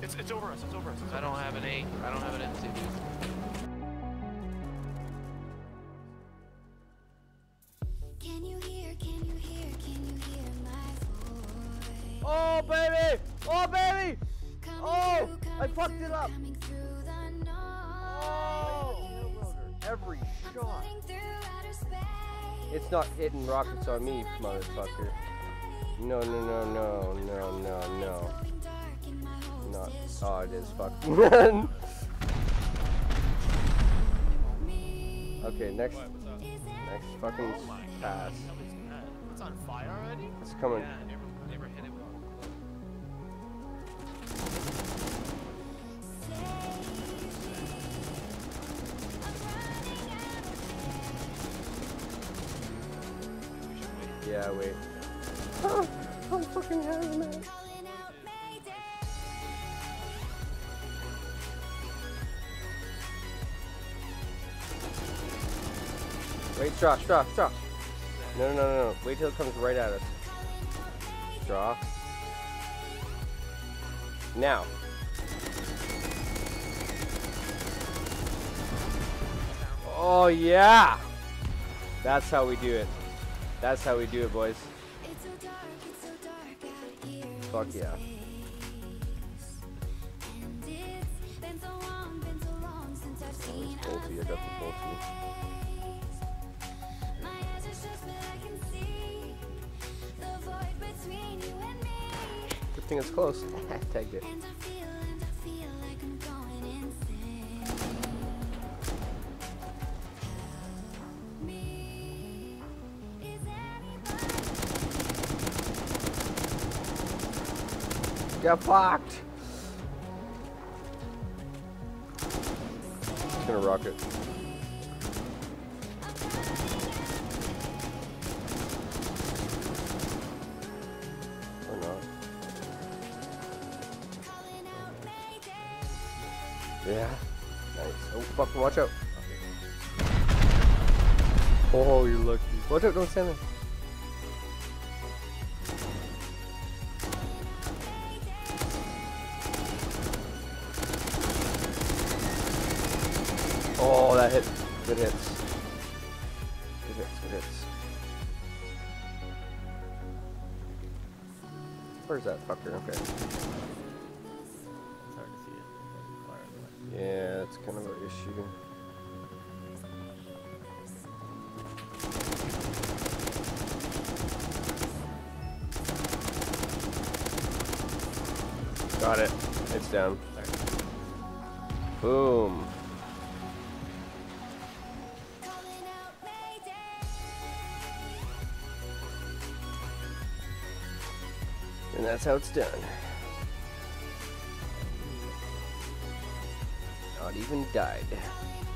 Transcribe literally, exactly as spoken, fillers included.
It's it's over us. It's over us. It's I over don't us. have an eight. I don't have an M two, dude. Can you hear, can you hear, can you hear my voice? Oh baby! Oh baby! Coming Oh! through, I coming fucked through, it up! coming through the noise. Oh! Every I'm shot. floating through outer space. It's not hitting rockets on me, motherfucker. No, no, no, no, no, no, no. Going dark in my hopes Not. destroy Oh, it is fucking. me. Okay, next, What? What's up? Is next fucking Oh my pass. Hell is that? It's on fire already? It's coming. Yeah, I never, never hit it with all Yeah, wait. Oh, I'm fucking having that. calling out Mayday. Wait, straw, straw, straw. No, no, no, no. Wait till it comes right at us. Straw. Now. Oh, yeah. That's how we do it. That's how we do it, boys. It's so dark, it's so dark out here. Fuck yeah. And it's been so long, been so long since I've seen Bolty, I got the bolty. my eyes are shut, but I can see the void between you and me. Good thing it's close. Tagged it. And I feel, and I feel like I'm going insane. Help me. Is anybody? Get fucked. It's gonna rocket. Or not. Calling out Mayday. Yeah. Nice. Oh, fuck, watch out. Oh, you're lucky. Watch out, don't stand there. Oh, that hit. Good hits. Good hits, good hits. Where's that fucker? Okay. It's hard to see it. Fire away. Yeah, it's kind of an issue. Got it. It's down. Boom. Calling out Mayday. And that's how it's done. Not even died.